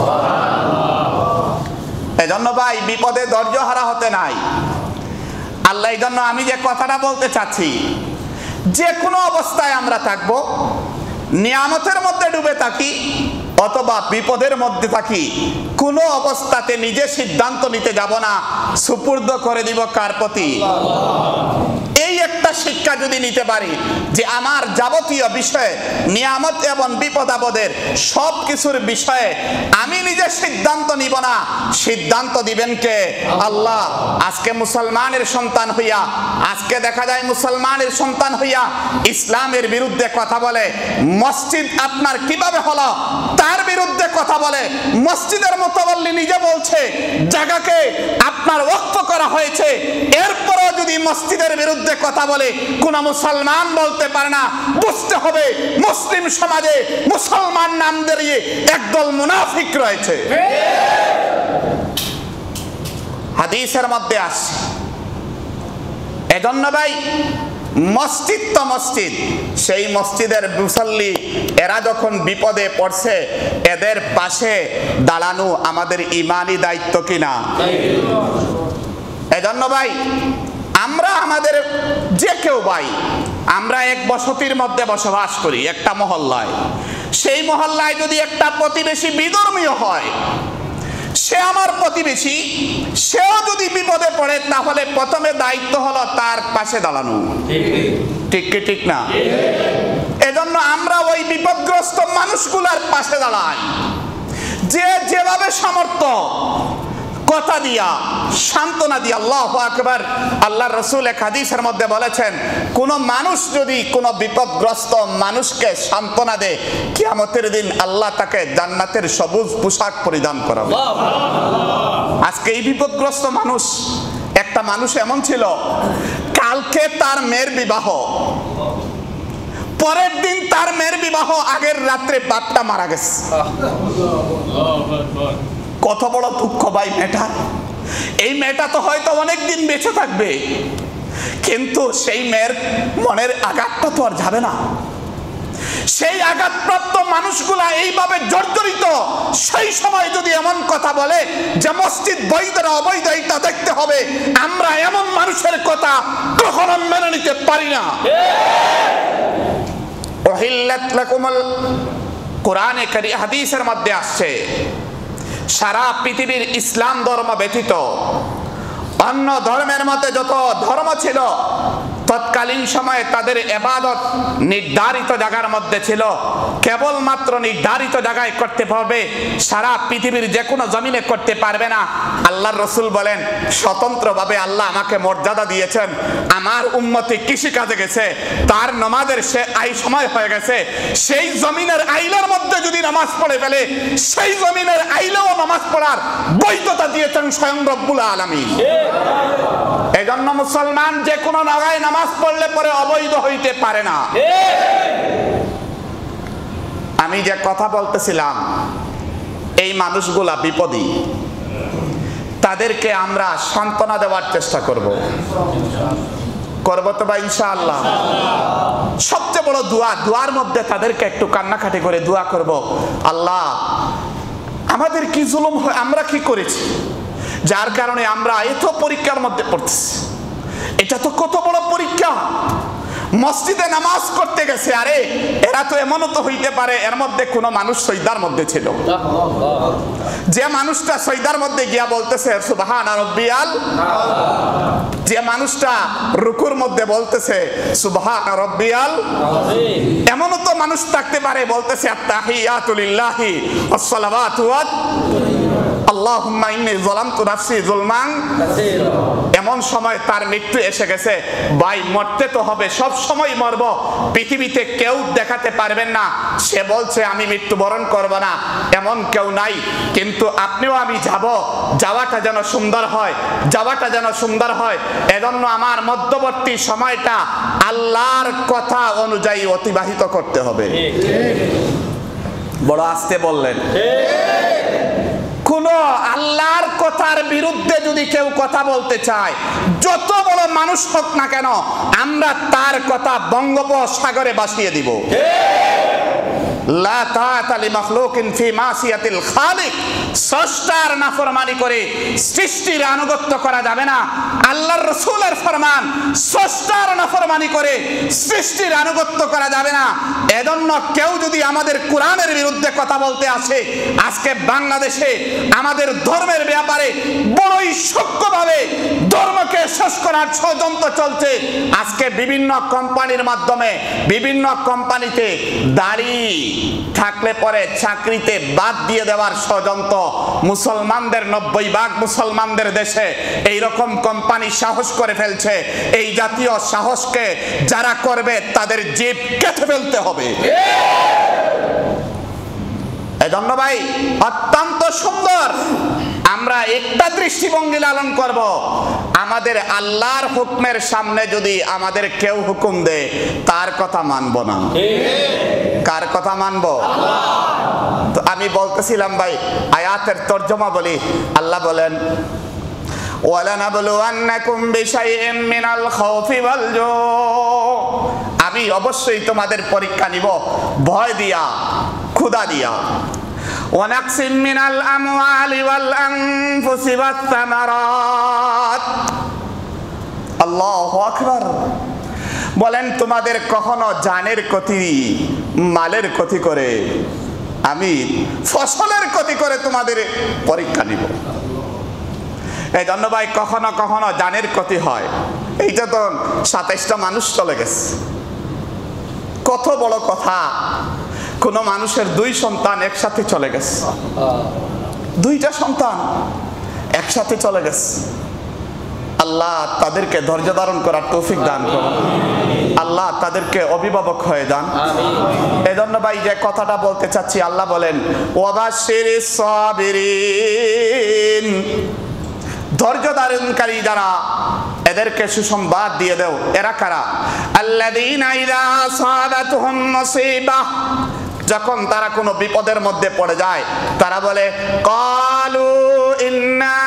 এজন্য ভাই বিপদে ধৈর্য হারা হতে নাই। আল্লাহ এই জন্য আমি যে কথাটা বলতে চাচ্ছি, যে কোনো অবস্থায় আমরা থাকবো, নিয়ামতের মধ্যে ডুবে থাকি অথবা বিপদের মধ্যে থাকি, কোনো অবস্থাতে নিজে সিদ্ধান্ত নিতে যাব না, সুপুর্দ করে দিব কার প্রতি? এই একটা শিক্ষা যদি নিতে পারি যে আমার যাবতীয় বিষয়ে, নিয়ামত এবং বিপদ আপদের সব কিছুর বিষয়ে আমি নিজে সিদ্ধান্ত নিব না, সিদ্ধান্ত দিবেন কে? আল্লাহ। আজকে মুসলমানের সন্তান হইয়া, আজকে দেখা যায় মুসলমানের সন্তান হইয়া ইসলামের বিরুদ্ধে কথা বলে, মসজিদ আপনার কিভাবে হলো তার বিরুদ্ধে কথা বলে। মসজিদের মুতাওয়াল্লি নিজে বলছে জায়গাকে আপনার ওয়াকফ করা হয়েছে, এরপরও যদি মসজিদের বিরুদ্ধে কথা বলে কোন মুসলমান বলতে পারে না। বুঝতে হবে মুসলিম সমাজে মুসলমান নাম দিয়ে একদল মুনাফিক রয়েছে। হাদিসের মধ্যে আছে। এজন্য ভাই মসজিদ তো মসজিদ, সেই মসজিদের মুসল্লি এরা যখন বিপদে পড়ছে, এদের পাশে দাঁড়ানো আমাদের ইমানি দায়িত্ব কিনা? এজন্য ভাই আমরা আমাদের যে কেউ ভাই, আমরা এক বসতির মধ্যে বসবাস করি, একটা মহল্লায়। সেই মহল্লায় যদি একটা প্রতিবেশী বিধর্মীয় হয়, সে আমার প্রতিবেশী, সেও যদি বিপদে পড়ে তাহলে প্রথমে দায়িত্ব হলো তার পাশে দাঁড়ানো। ঠিক কি ঠিক না? এজন্য আমরা ওই বিপদগ্রস্ত মানুষগুলোর পাশে দাঁড়াই, যে যেভাবে সামর্থ্য কথা দিয়া সান্ত্বনা দিয়া। আল্লাহু আকবার। আল্লাহর রাসূল এক হাদিসের মধ্যে বলেছেন, কোন মানুষ যদি কোন বিপদগ্রস্ত মানুষকে সান্ত্বনা দেয়, কিয়ামতের দিন আল্লাহ তাকে জান্নাতের সবুজ পোশাক পরিধান করাবে। আজকে এই বিপদগ্রস্ত মানুষ, একটা মানুষ এমন ছিল, কালকে তার মেয়ের বিবাহ, পরের দিন তার মেয়ের বিবাহ, আগের রাত্রে বাপটা মারা গেছে। কত বড় দুঃখ ভাই মেয়েটা। এই মেয়েটা তো হয়তো অনেক দিন বেঁচে থাকবে, কিন্তু সেই মেয়ের মনের আঘাতটা তো আর যাবে না। সেই আঘাতপ্রাপ্ত মানুষগুলা এইভাবে জর্জরিত, সেই সময় যদি এমন কথা বলে যে মসজিদ বৈধ না অবৈধ এটা দেখতে হবে, আমরা এমন মানুষের কথা কখনো মেনে নিতে পারি না। ওহিল্লাত লাকুমুল, কোরআনে কারীম হাদিসের মধ্যে আসছে, সারা পৃথিবীর ইসলাম ধর্ম ব্যতীত অন্য ধর্মের মধ্যে যত ধর্ম ছিল, তৎকালীন সময়ে তাদের ইবাদত নির্ধারিত জায়গার মধ্যে ছিল, কেবলমাত্র নির্ধারিত জায়গায় করতে পারবে, সারা পৃথিবীর যে কোনো জমিনে করতে পারবে না। আল্লাহর রাসূল বলেন, স্বতন্ত্রভাবে আল্লাহ আমাকে মর্যাদা দিয়েছেন, আমার উম্মতি কৃষি কাজে গেছে, তার নামাজের সে আই সময় হয়ে গেছে, সেই জমিনের আইলের মধ্যে যদি নামাজ পড়ে ফেলে, সেই জমিনের আইলেও নামাজ পড়ার বৈধতা দিয়েছেন স্বয়ং রব্বুল আলামিন। এই জন্য মুসলমান যে কোনো জায়গায় নামাজ পড়লে পরে অবৈধ হইতে পারে না। আমি যে কথা বলতেছিলাম, এই মানুষগুলা বিপদী, তাদেরকে আমরা সান্ত্বনা দেওয়ার চেষ্টা করব করবো তো ভাই ইনশাআল্লাহ। সবচেয়ে বড় দোয়া, দোয়ার মধ্যে তাদেরকে একটু কান্নাকাটি করে দোয়া করব, আল্লাহ আমাদের কি জুলুম হয়, আমরা কি করেছি যার কারণে আমরা এত পরীক্ষার মধ্যে পড়তেছি। এটা তো কত বড় পরীক্ষা। মসজিদে নামাজ করতে গেছে, আরে এরা তো এমনও তো হইতে পারে এর মধ্যে কোনো মানুষ সজদার মধ্যে ছিল, যে মানুষটা সজদার মধ্যে গিয়া বলতেছে সুবহান রাব্বিয়াল, যে মানুষটা রুকুর মধ্যে বলতেছে সুবহান রাব্বিয়াল, এমনও তো মানুষ থাকতে পারে বলতেছে আত-তাহিয়াতু লিল্লাহি ওয়াস-সালাওয়াতু আল্লাহুম্মা ইন্নী যালামতু নাফসি যুলমান কাসীরা। এমন সময় তার মৃত্যু এসে গেছে। ভাই মরতে তো হবে, সব সময় মরব, পৃথিবীতে কেউ দেখাতে পারবেন না সে বলছে আমি মৃত্যুবরণ করব না, এমন কেউ নাই। কিন্তু আপনিও আমি যাব, যাওয়াটা যেন সুন্দর হয়, যাওয়াটা যেন সুন্দর হয়। এজন্য আমার মধ্যবর্তী সময়টা আল্লাহর কথা অনুযায়ী অতিবাহিত করতে হবে। বড় আস্তে বললেন। কোন আল্লাহর কথার বিরুদ্ধে যদি কেউ কথা বলতে চায়, যত বড় মানুষ হোক না কেন, আমরা তার কথা বঙ্গোপসাগরে ভাসিয়ে দিব। লা তাআতা লিমাখলুকিন ফি মাসিয়াতিল খালিক, স্রষ্টার নাফরমানি করে সৃষ্টির আনুগত্য করা যাবে না। আল্লাহর রাসূলের ফরমান, স্রষ্টার নাফরমানি করে সৃষ্টির আনুগত্য করা যাবে না। এজন্য কেউ যদি আমাদের কোরআনের বিরুদ্ধে কথা বলতে আসে, আজকে বাংলাদেশে আমাদের ধর্মের ব্যাপারে বড়ই সূক্ষ্মভাবে ধর্মকে শেষ করার ষড়যন্ত্র চলছে। আজকে বিভিন্ন কোম্পানির মাধ্যমে, বিভিন্ন কোম্পানিতে দাড়ি থাকলে পরে চাকরিতে বাদ দিয়ে দেওয়ার ষড়যন্ত্র মুসলমানদের, নব্বই ভাগ মুসলমানদের দেশে এই রকম কোম্পানি সাহস করে ফেলছে। এই জাতীয় সাহসকে যারা করবে তাদের জিভ কেটে ফেলতে হবে। এজন্য ভাই অত্যন্ত সুন্দর আমরা একটা দৃষ্টিভঙ্গি লালন করব, আমাদের আল্লাহর হুকুমের সামনে যদি আমাদের কেউ হুকুম দেয় তার কথা মানব না। কার কথা মানব? তো আমি বলতেছিলাম ভাই, আয়াতের তর্জমা বলি। আল্লাহ বলেন ওয়ালানাবলুওয়ান্নাকুম বিশাইইম মিনাল খাউফি ওয়াল জু, আমি অবশ্যই তোমাদের পরীক্ষা নিব ভয় দিয়া, ক্ষুধা দিয়া। ওয়ানাকসিম মিনাল আমওয়ালি ওয়াল আনফুসি ওয়াস সামারাত। আল্লাহু আকবার। বলেন তোমাদের কখনো জানের ক্ষতি, মালের ক্ষতি করে, আমি ফসলের ক্ষতি করে তোমাদের পরীক্ষা নিব। এই জন্য ভাই কখনো কখনো জানের ক্ষতি হয়। এইটা তো সাতাইশটা মানুষ চলে গেছে, কত বড় কথা। কোন মানুষের দুই সন্তান একসাথে চলে গেছে, দুইটা সন্তান একসাথে চলে গেছে। আল্লাহ তাদেরকে ধৈর্য ধারণ করার তৌফিক দান করুন, আল্লাহ তাদেরকে অভিভাবক হয়ে যান। এই জন্য ভাই যে কথাটা বলতে চাচ্ছি, আল্লাহ বলেন ওয়াবাশশিরিস সাবিরিন, ধৈর্য ধারণকারী যারা এদেরকে সুসংবাদ দিয়ে দাও। এরা কারা? আল্লাযীনা ইযা আসাবাতহুম মুসিবাহ, যখন তারা কোনো বিপদের মধ্যে পড়ে যায় তারা বলে ক্বালু ইন্না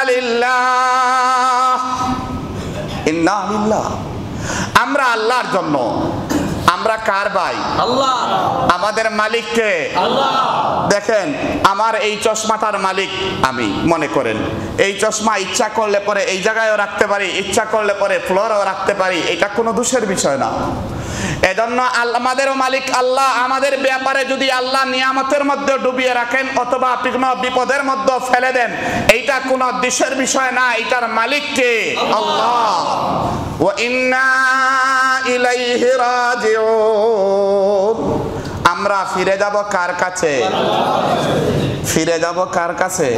লিল্লাহ ইন্না লিল্লাহ, আমরা আল্লাহর জন্য। আমরা কার ভাই? আল্লাহ। আমাদের মালিক কে? আল্লাহ। দেখেন আমার এই চশমাটার মালিক আমি, মনে করেন এই চশমা ইচ্ছা করলে পরে এই জায়গায়ও রাখতে পারি, ইচ্ছা করলে পরে ফ্লোরেও রাখতে পারি, এটা কোনো দোষের বিষয় না। এজন্য আমাদেরও মালিক আল্লাহ। আমাদের ব্যাপারে যদি আল্লাহ নিয়ামতের মধ্যে ডুবিয়ে রাখেন অথবা কোনো বিপদের মধ্যে ফেলে দেন, এইটা কোনো দোষের বিষয় না, এটার মালিক কে? আল্লাহ। ওয়া ইন্না ইলাইহি রাজিউন, আমরা ফিরে যাব কার কাছে? ফিরে যাব কার কাছে?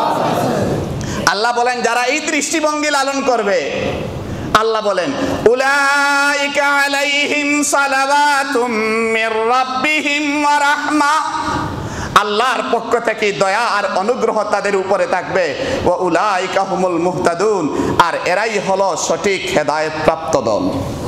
আল্লাহ বলেন যারা এই দৃষ্টিভঙ্গি লালন করবে, আল্লাহ বলেন উলাইকা আলাইহিম সালাওয়াতুম মির রাব্বিহিম ওয়া রাহমা, আল্লাহর পক্ষ থেকে দয়া আর অনুগ্রহ তাদের উপরে থাকবে। ওয়া উলাইকা হুমুল মুহতাদুন, আর এরাই হলো সঠিক হেদায়েত প্রাপ্ত দল।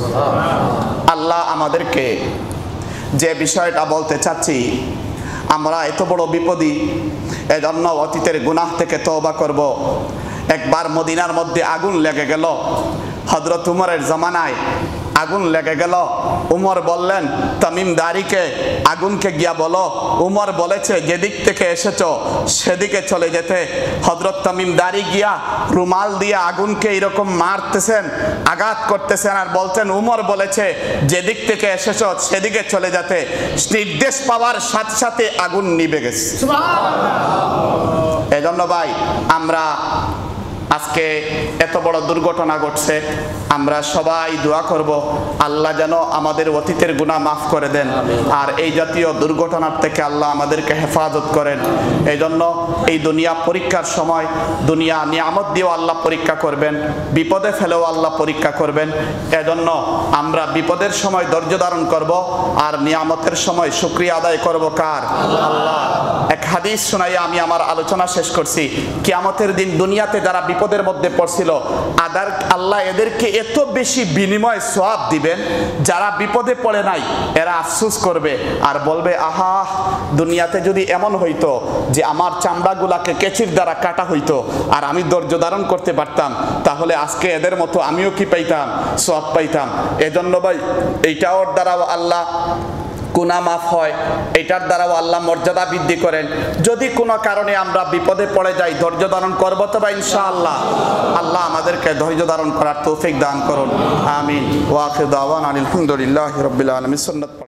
আল্লাহ আমাদেরকে যে বিষয়টা বলতে চাচ্ছি, আমরা এত বড় বিপদী, এজন্য অতীতের গুনাহ থেকে তওবা করব। একবার মদিনার মধ্যে আগুন লেগে গেল, হযরত উমরের জামানায় আগুন লেগে গেল। উমর বললেন তামিম দারিকে আগুনকে গিয়া বলো, উমর বলেছে যেদিক থেকে এসেছো সেদিকে চলে যেতে। হযরত তামিম দারি গিয়া রুমাল দিয়ে আগুনকে এরকম মারতেছেন, আঘাত করতেছেন আর বলছেন উমর বলেছে যেদিক থেকে এসেছো সেদিকে চলে যেতে। নির্দেশ পাওয়ার সাথে সাথে আগুন নিভে গেছে। সুবহানাল্লাহ। এজন্য ভাই আমরা আজকে এত বড় দুর্ঘটনা ঘটছে, আমরা সবাই দোয়া করব আল্লাহ যেন আমাদের অতীতের গুনাহ মাফ করে দেন, আর এই জাতীয় দুর্ঘটনার থেকে আল্লাহ আমাদেরকে হেফাজত করেন। এই জন্য এই দুনিয়া পরীক্ষার সময়, দুনিয়া নিয়ামত দিয়েও আল্লাহ পরীক্ষা করবেন, বিপদে ফেলেও আল্লাহ পরীক্ষা করবেন। এজন্য আমরা বিপদের সময় ধৈর্য ধারণ করব আর নিয়ামতের সময় শুকরিয়া আদায় করব কার? আল্লাহ। এক হাদিস শোনাইয়া আমি আমার আলোচনা শেষ করছি। কিয়ামতের দিন দুনিয়াতে যারা বিপদের মধ্যে পড়ছিল, আদার আল্লাহ এদেরকে এত বেশি বিনিময় সওয়াব দিবেন, যারা বিপদে পড়ে নাই এরা আফসোস করবে আর বলবে আহা, দুনিয়াতে যদি এমন হইতো যে আমার চামড়াগুলাকে কেচির দ্বারা কাটা হইতো আর আমি ধৈর্য ধারণ করতে পারতাম, তাহলে আজকে এদের মতো আমিও কি পাইতাম? সওয়াব পাইতাম। এজন্য ভাই এইটার দ্বারাও আল্লাহ গুনাহ মাফ হয়, এটার দ্বারাও আল্লাহ মর্যাদা বৃদ্ধি করেন। যদি কোনো কারণে আমরা বিপদে পড়ে যাই, ধৈর্য ধারণ করবো তো ভাই ইনশাআল্লাহ। আল্লাহ আমাদেরকে ধৈর্য ধারণ করার তৌফিক দান করুন, আমিন। ওয়া আখিরু দাওয়ানা আলহামদুলিল্লাহি রাব্বিল আলামিন। সুন্নাত